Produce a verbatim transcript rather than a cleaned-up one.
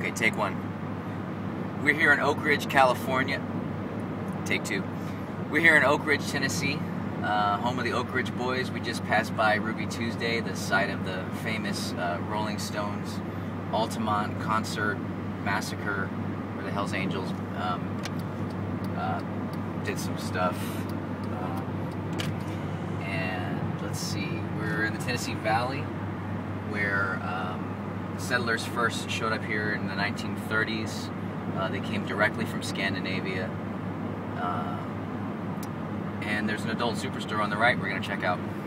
Okay, take one. We're here in Oak Ridge, California. Take two. We're here in Oak Ridge, Tennessee, uh, home of the Oak Ridge Boys. We just passed by Ruby Tuesday, the site of the famous uh, Rolling Stones Altamont concert massacre, where the Hells Angels um, uh, did some stuff. Um, and let's see, we're in the Tennessee Valley, where um, settlers first showed up here in the nineteen thirties. Uh, they came directly from Scandinavia. Uh, and there's an adult superstore on the right we're going to check out.